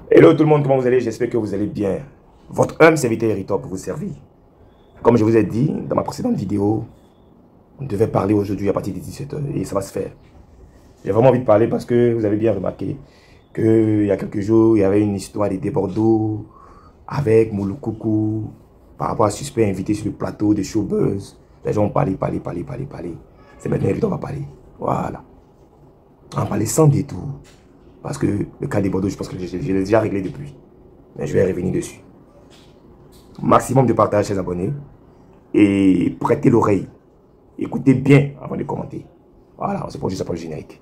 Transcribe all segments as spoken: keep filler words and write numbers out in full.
Hello tout le monde, comment vous allez? J'espère que vous allez bien. Votre humble serviteur Héritor pour vous servir. Comme je vous ai dit dans ma précédente vidéo, on devait parler aujourd'hui à partir de dix-sept heures et ça va se faire. J'ai vraiment envie de parler parce que vous avez bien remarqué qu'il y a quelques jours, il y avait une histoire de débordements avec Mouloukoukou par rapport à un suspect invité sur le plateau de Showbuzz. Les gens ont parlé, parlé, parlé, parlé, parlé. C'est maintenant Héritor va parler. Voilà. On va parler sans détour. Parce que le cas des Bordeaux, je pense que je, je l'ai déjà réglé depuis. Mais je vais revenir dessus. Maximum de partage, chers abonnés. Et prêtez l'oreille. Écoutez bien avant de commenter. Voilà, on se prend juste après le générique.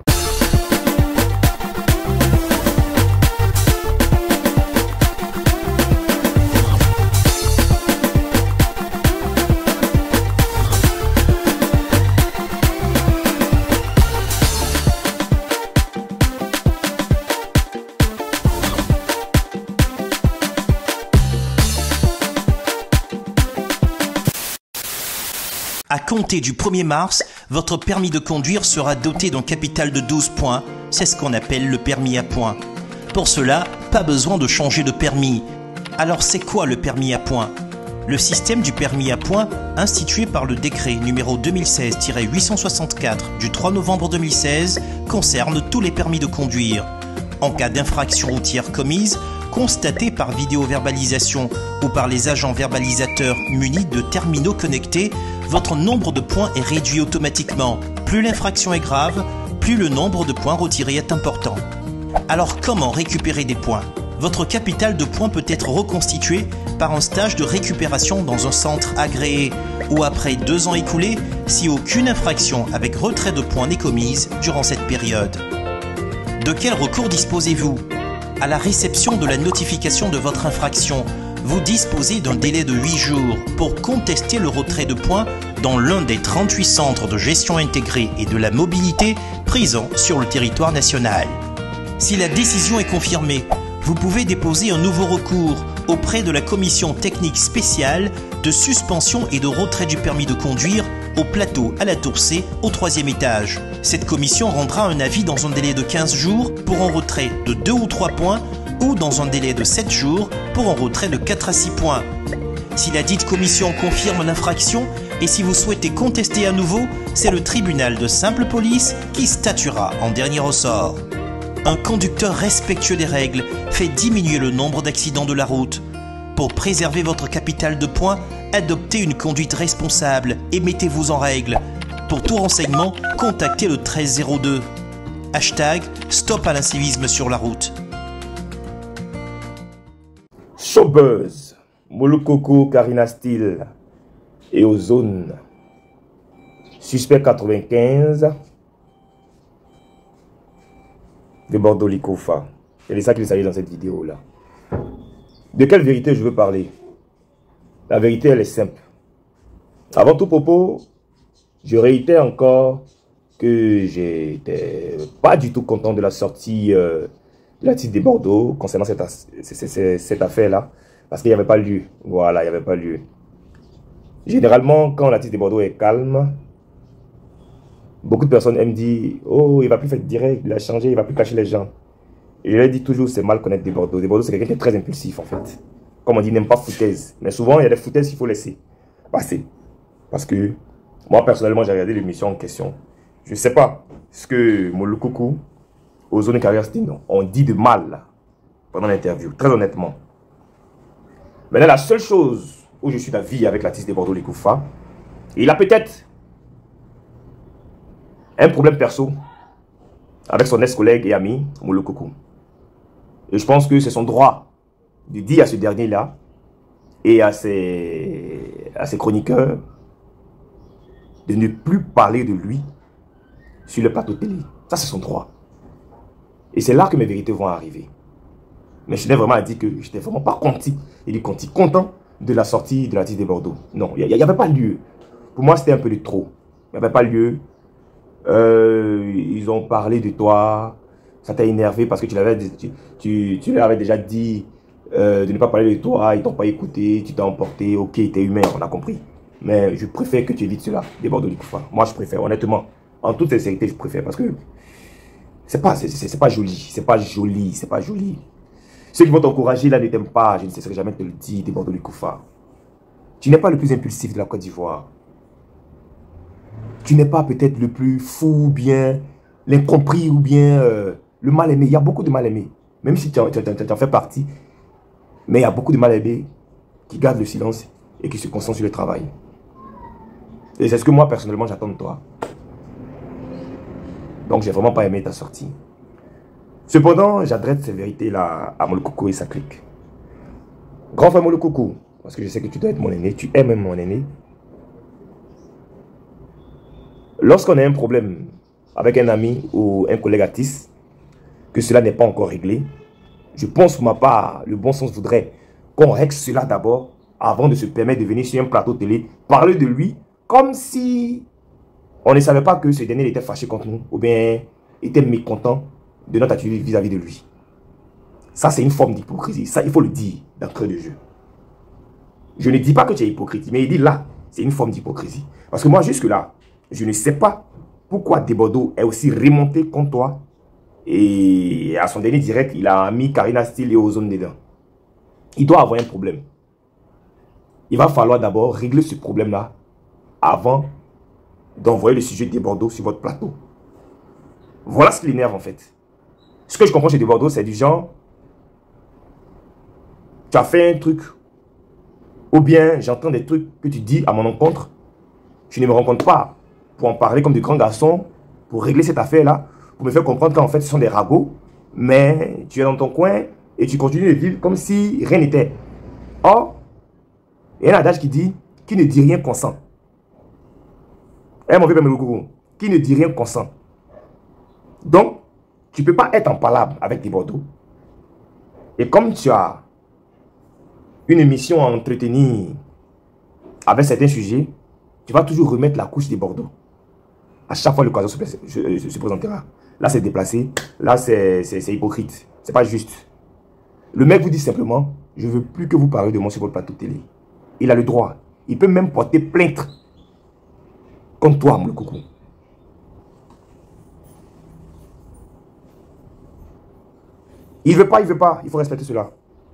À compter du premier mars, votre permis de conduire sera doté d'un capital de douze points. C'est ce qu'on appelle le permis à points. Pour cela, pas besoin de changer de permis. Alors c'est quoi le permis à points? Le système du permis à points, institué par le décret numéro deux mille seize tiret huit cent soixante-quatre du trois novembre deux mille seize, concerne tous les permis de conduire. En cas d'infraction routière commise, constatée par vidéo-verbalisation ou par les agents verbalisateurs munis de terminaux connectés, votre nombre de points est réduit automatiquement. Plus l'infraction est grave, plus le nombre de points retirés est important. Alors comment récupérer des points? Votre capital de points peut être reconstitué par un stage de récupération dans un centre agréé ou après deux ans écoulés si aucune infraction avec retrait de points n'est commise durant cette période. De quel recours disposez-vous? À la réception de la notification de votre infraction, vous disposez d'un délai de huit jours pour contester le retrait de points dans l'un des trente-huit centres de gestion intégrée et de la mobilité présents sur le territoire national. Si la décision est confirmée, vous pouvez déposer un nouveau recours auprès de la commission technique spéciale de suspension et de retrait du permis de conduire au plateau à la Tour C au troisième étage. Cette commission rendra un avis dans un délai de quinze jours pour un retrait de deux ou trois points ou dans un délai de sept jours pour un retrait de quatre à six points. Si la dite commission confirme l'infraction et si vous souhaitez contester à nouveau, c'est le tribunal de simple police qui statuera en dernier ressort. Un conducteur respectueux des règles fait diminuer le nombre d'accidents de la route. Pour préserver votre capital de points, adoptez une conduite responsable et mettez-vous en règle. Pour tout renseignement, contactez le treize zéro deux. Hashtag Stop à l'incivisme sur la route. Showbuzz, Mouloukoukou, Karina Steele et Ozone. Suspect quatre-vingt-quinze de Bordeaux Likoufa. C'est de ça qu'il s'agit dans cette vidéo-là. De quelle vérité je veux parler? La vérité, elle est simple. Avant tout propos, je réitère encore que j'étais pas du tout content de la sortie euh, de la titre de Bordeaux concernant cette, cette, cette affaire-là, parce qu'il n'y avait pas lieu. Voilà, il n'y avait pas lieu. Généralement, quand la titre de Bordeaux est calme, beaucoup de personnes aiment dire « Oh, il ne va plus faire direct, il a changé, il ne va plus cacher les gens. » Et je leur dis toujours, c'est mal connaître des Bordeaux. Des Bordeaux, c'est quelqu'un qui est très impulsif, en fait. Comme on dit, n'aime pas foutaise. Mais souvent, il y a des foutaises qu'il faut laisser passer. Parce que, moi, personnellement, j'ai regardé l'émission en question. Je ne sais pas ce que Mouloukoukou, Ozone et Karina Steele ont dit de mal pendant l'interview, très honnêtement. Maintenant, la seule chose où je suis d'avis avec l'artiste de Bordeaux Likoufa, il a peut-être un problème perso avec son ex-collègue et ami Mouloukoukou. Et je pense que c'est son droit de dire à ce dernier-là et à ses, à ses chroniqueurs de ne plus parler de lui sur le plateau télé. Ça, c'est son droit. Et c'est là que mes vérités vont arriver. Mais je tenais vraiment à dire que je n'étais vraiment pas content, et du content, content de la sortie de la titre de Bordeaux. Non, il n'y avait pas lieu. Pour moi, c'était un peu de trop. Il n'y avait pas lieu. Euh, ils ont parlé de toi. Ça t'a énervé parce que tu, l'avais, tu, tu, tu leur avais déjà dit euh, de ne pas parler de toi. Ils t'ont pas écouté. Tu t'es emporté. Ok, tu es humain, on a compris. Mais je préfère que tu évites cela, des Bordeaux Likoufa. Moi, je préfère, honnêtement. En toute sincérité, je préfère parce que c'est pas, c'est pas joli. C'est pas joli. C'est pas joli. Ceux qui vont t'encourager là ne t'aiment pas. Je ne cesserai jamais de te le dire, Debordo Likoufa. Tu n'es pas le plus impulsif de la Côte d'Ivoire. Tu n'es pas peut-être le plus fou ou bien l'incompris ou bien euh, le mal-aimé. Il y a beaucoup de mal-aimés. Même si tu en, tu, tu, tu en fais partie. Mais il y a beaucoup de mal-aimés qui gardent le silence et qui se concentrent sur le travail. Et c'est ce que moi, personnellement, j'attends de toi. Donc, j'ai vraiment pas aimé ta sortie. Cependant, j'adresse ces vérités-là à Molokoko et sa clique. Grand frère Molokoko, parce que je sais que tu dois être mon aîné, tu es même mon aîné. Lorsqu'on a un problème avec un ami ou un collègue artiste, que cela n'est pas encore réglé, je pense pour ma part, le bon sens voudrait qu'on règle cela d'abord avant de se permettre de venir sur un plateau télé, parler de lui comme si on ne savait pas que ce dernier était fâché contre nous ou bien était mécontent de notre attitude vis-à-vis de lui. Ça, c'est une forme d'hypocrisie. Ça, il faut le dire d'entrée de jeu. Je ne dis pas que tu es hypocrite, mais il dit là, c'est une forme d'hypocrisie. Parce que moi, jusque-là, je ne sais pas pourquoi Debordo est aussi remonté contre toi. Et à son dernier direct, il a mis Karina Steele et Ozone dedans. Il doit avoir un problème. Il va falloir d'abord régler ce problème-là avant d'envoyer le sujet de Debordo sur votre plateau. Voilà ce qui l'énerve en fait. Ce que je comprends chez Debordo, c'est du genre, tu as fait un truc, ou bien j'entends des trucs que tu dis à mon encontre, je ne me rencontre pas pour en parler comme de grands garçons, pour régler cette affaire-là, pour me faire comprendre qu'en fait ce sont des ragots, mais tu es dans ton coin et tu continues de vivre comme si rien n'était. Or, il y a un adage qui dit, qui ne dit rien consent. Eh mon vieux Molokoko, qui ne dit rien consent. Donc, tu ne peux pas être en palabre avec Debordo. Et comme tu as une émission à entretenir avec certains sujets, tu vas toujours remettre la couche Debordo. À chaque fois, l'occasion se, se, se présentera. Là, c'est déplacé. Là, c'est hypocrite. C'est pas juste. Le mec vous dit simplement, je ne veux plus que vous parlez de moi sur votre plateau télé. Il a le droit. Il peut même porter plainte contre toi, Molokoko. Il ne veut pas, il ne veut pas. Il faut respecter cela.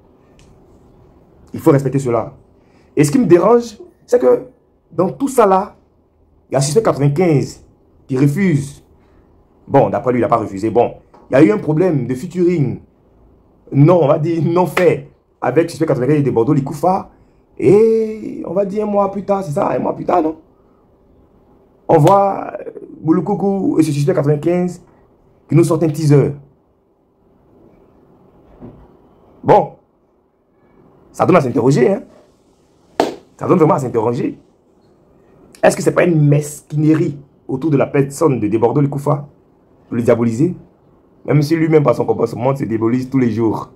Il faut respecter cela. Et ce qui me dérange, c'est que dans tout ça là, il y a six cent quatre-vingt-quinze qui refuse. Bon, d'après lui, il n'a pas refusé. Bon, il y a eu un problème de featuring. Non, on va dire non fait avec six cent quatre-vingt-quinze et Debordo Likoufa. Et on va dire un mois plus tard, c'est ça, un mois plus tard, non? On voit Molokoko et six cent quatre-vingt-quinze qui nous sortent un teaser. Bon, ça donne à s'interroger, hein. Ça donne vraiment à s'interroger. Est-ce que ce n'est pas une mesquinerie autour de la personne de Debordo Likoufa pour le diaboliser? Même si lui-même, par son comportement, se diabolise tous les jours.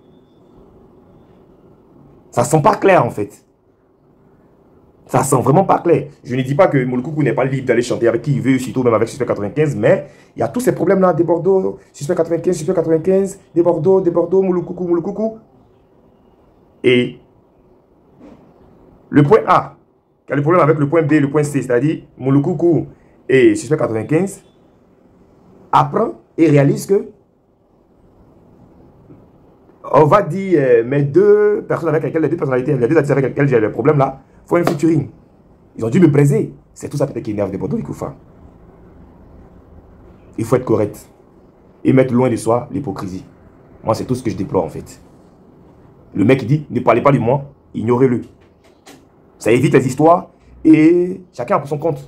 Ça ne sent pas clair, en fait. Ça ne sent vraiment pas clair. Je ne dis pas que Molokoko n'est pas libre d'aller chanter avec qui il veut, surtout même avec six cent quatre-vingt-quinze, mais il y a tous ces problèmes-là. Debordo, six cent quatre-vingt-quinze, six cent quatre-vingt-quinze, Debordo, Debordo, Molokoko, Molokoko. Et le point A, qui a le problème avec le point B, le point C, c'est-à-dire Molokoko et six cent quatre-vingt-quinze, apprend et réalise que on va dire euh, mes deux personnes avec lesquelles, les deux personnalités, les deux artistes avec lesquels j'ai le problème là, font un featuring. Ils ont dû me briser. C'est tout ça peut-être qui énerve Debordo Likoufa. Il faut être correct et mettre loin de soi l'hypocrisie. Moi, c'est tout ce que je déplore en fait. Le mec qui dit, ne parlez pas de moi, ignorez-le. Ça évite les histoires et chacun a pour son compte.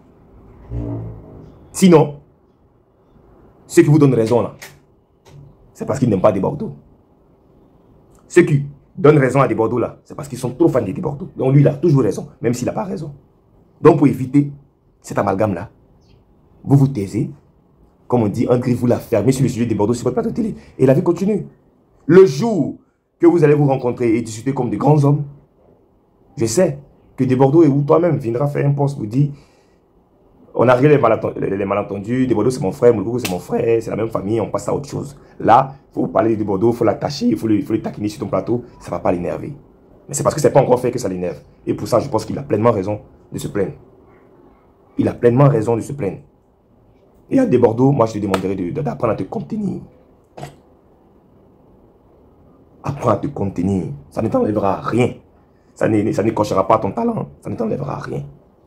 Sinon, ceux qui vous donnent raison là, c'est parce qu'ils n'aiment pas Debordo. Ceux qui donnent raison à Debordo là, c'est parce qu'ils sont trop fans de Debordo. Donc lui, il a toujours raison, même s'il n'a pas raison. Donc pour éviter cet amalgame là, vous vous taisez, comme on dit, un griffe, vous la fermez sur le sujet de Debordo sur votre plateau de télé. Et la vie continue. Le jour que vous allez vous rencontrer et discuter comme de grands hommes, je sais que Debordo et vous, toi-même, viendra faire un poste, vous dit, on a réglé les, malentendus, les malentendus, Debordo c'est mon frère, Molokoko c'est mon frère, c'est la même famille, on passe à autre chose. Là, il faut parler de Debordo, il faut l'attacher, il faut le, faut le taquiner sur ton plateau, ça ne va pas l'énerver. Mais c'est parce que ce n'est pas encore fait que ça l'énerve. Et pour ça, je pense qu'il a pleinement raison de se plaindre. Il a pleinement raison de se plaindre. Et à Debordo, moi je te demanderai d'apprendre à te contenir. Apprends à te contenir. Ça ne t'enlèvera rien. Ça ne, ça ne cochera pas ton talent. Ça ne t'enlèvera rien.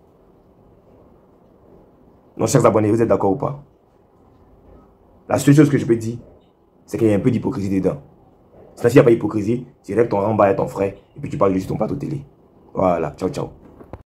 Donc, chers abonnés, vous êtes d'accord ou pas? La seule chose que je peux dire, c'est qu'il y a un peu d'hypocrisie dedans. S'il n'y a pas d'hypocrisie, tu rêves ton rang bas à ton frère et puis tu parles juste ton plateau télé. Voilà, ciao, ciao.